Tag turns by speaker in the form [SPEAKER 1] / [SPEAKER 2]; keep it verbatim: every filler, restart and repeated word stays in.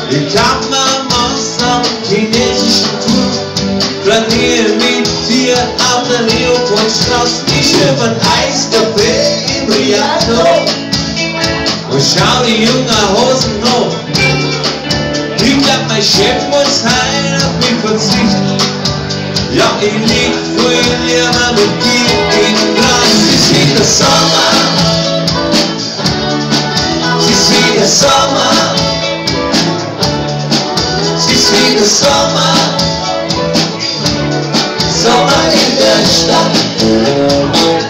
[SPEAKER 1] Ich hab mal Monster auf chinesischen Tour, planiere mit dir auf der Leopoldstraße, ich über ein Eiscafé im Rialto und schau die jungen Hosen noch. Ich glaub, mein Chef muss heim auf mich verzichten. Ja, ich lieg viel lieber mit dir in Gras. Sie sieht der Sommer, sie sieht der Sommer, sie sieht der Sommer, Sommer in der Stadt.